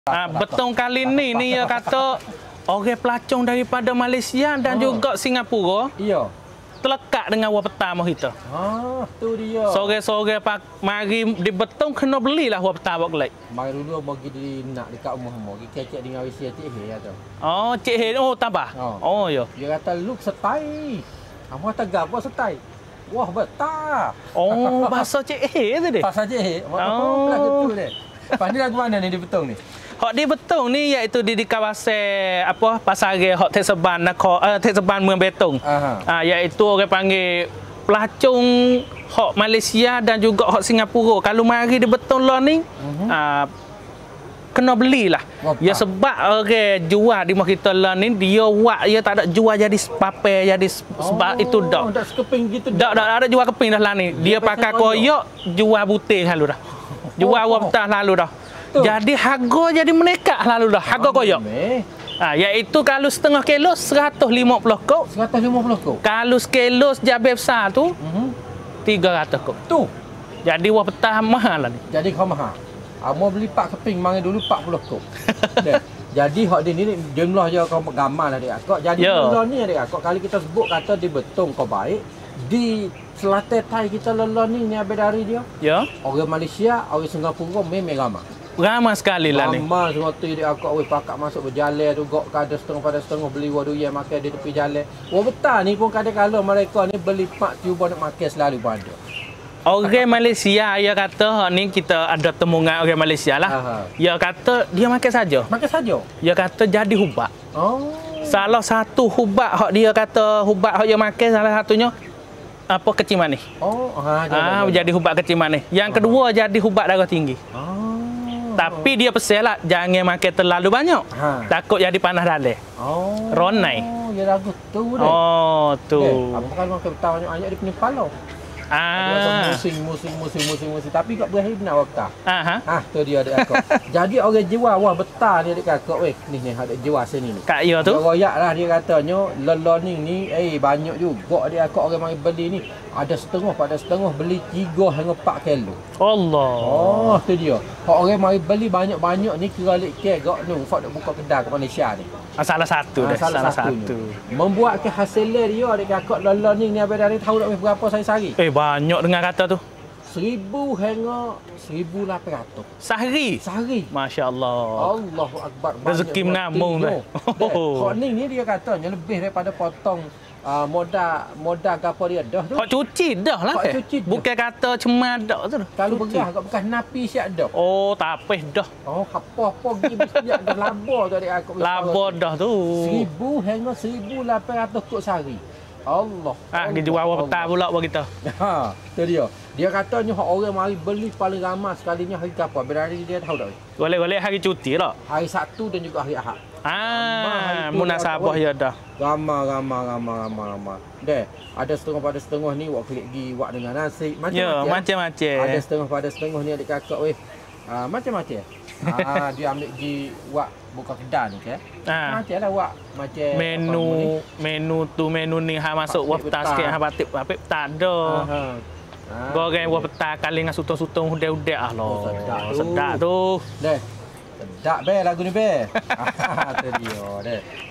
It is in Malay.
Betul kali ni ya kata orang pelacung daripada Malaysia dan juga Singapura. Iya. Terlekat dengan wah peta mah kita. Tu dia. Sore-sore mari di betung kena belilah wah peta bak lek. Mari dulu bagi di nak dekat rumah mu. Gi kecek dengan Malaysia Cik He tu. Oh, Cik He tambah. Oh ya. Dia kata look setai. Kamu kata gapo setai? Wah betah. Oh, bahasa Cik He tu deh. Bahasa Cik He. Oh, betul deh. Lepas ni lagu mana ni di betung ni? Hak di betung ni iaitu di kawasan apa Pasaraya hak Teseban Teseban มือง Betong. Iaitu orang panggil pelacung hak Malaysia dan juga hak Singapura. Kalau mari di betung lah ni kena belilah. Ya sebab orang jual di kita lah ni dia buat dia tak ada jual jadi papai jadi sebab itu dak. Tak sekeping gitu. Dak ada jual keping dah lah ni. Dia pakai koyak jual butir lalu dah. Jual wang betah lalu dah. Jadi harga jadi menekat lalu dah. Harga koyak. Iaitu kalau setengah kilo 150 kop. 150 kop. Kalau sekilo jabe besar tu 300 kop. Tu. Jadi wang betah mahal lah ni. Jadi kau mahal. Mau beli pak keping mari dulu 40 kop. Jadi hak ni jumlah je kau gambar lah dia. Kau jadi jumlah ni dia. Kau kali kita sebut kata di betung kau baik di selatan Thai kita lelah ni habis dari dia. Ya. Orang Malaysia, orang Singapura memang ramai. Ramai sekali lah ni. Ramai semua tu dia akak pakak masuk berjalan tu gok kada setengah pada setengah beli wadu yang makan di tepi jalan. Wah betul ni pun kadang-kadang mereka ni beli pak cuba nak makan selalu pun ada. Orang Malaysia dia kata ni kita ada temungan orang Malaysia lah. Dia kata dia makan saja. Makan saja. Dia kata jadi hubak. Oh. Salah satu hubak hak dia kata hubak hak dia makan salah satunya apa kecil manis. Oh, jadi hubak kecil manis. Yang kedua jadi hubak darah tinggi. Tapi dia pesan lah jangan makan terlalu banyak. Takut jadi panas dalam. Ronai. Ya lagu tu dah. Oh, tu. Apa kalau makan betah banyak-banyak dia punya kepala. Musim. Tapi kau berakhir nak waktu. Tu dia adik akak. Jadi orang jiwa wah betah ni adik akak weh. Ni ada jiwa sini ni. Kak ya tu. Royak lah dia katanya leloning ni banyak juga adik akak orang mari beli ni. Ada setengah pada setengah beli 3 hingga 4 kilo. Allah. Oh, tu dia. Hak orang mari beli banyak-banyak ni kira lik ke gak nu fak nak buka kedai kat Malaysia ni. Salah satu dah. Salah satu. Membuat kehasilnya dia adik akak leloning ni habis dari tahu tak berapa sehari. Banyak dengar kata tu. 1000 hingga 1800. Sehari. Masya-Allah. Allahu akbar. Rezeki menambung dah. Hak ni dia katanya lebih daripada potong modal gapo dia dah tu. Hak cuci dah lah. Bukan kata cemar dak tu. Kalau bekas napi siap dah. Oh, tapih dah. Oh, apa-apa pergi mesti ada laba tu adik aku. Laba dah tu. 1000 hingga 1800 kok sehari. Allah. Dia jual awal petang pula buat kita. Tu dia. Dia katanya orang mari beli paling ramai sekalinya hari apa? Berari dia tahu tak? Golek-golek hari cuti lah. Hari Sabtu dan juga hari Ahad. Munasabah ya dah. Ramai. Deh, ada setengah pada setengah ni wak klik gi wak dengan nasi macam-macam. Ada setengah pada setengah ni adik kakak weh. Macam-macam. Dia ambil gi wak buka kedai ni ke. Macamlah wak macam menu ni ha masuk wak petang sikit ha batik tak ada. Goreng wak petang kali dengan sutong-sutong hudek-hudek Allah. Sedap tu. Deh. Sedap be lagu ni be. Tu dia deh.